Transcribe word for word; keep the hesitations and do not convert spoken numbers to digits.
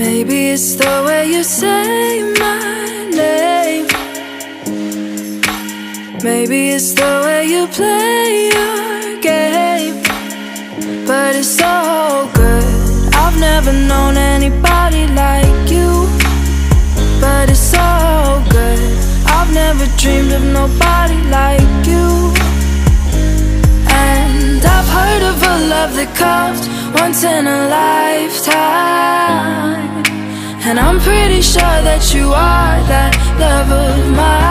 Maybe it's the way you say my name. Maybe it's the way you play your game. But it's so good. I've never known anybody like you. But it's so good. I've never dreamed of nobody like you. And I've heard of a love that comes once in a lifetime, and I'm pretty sure that you are that love of mine.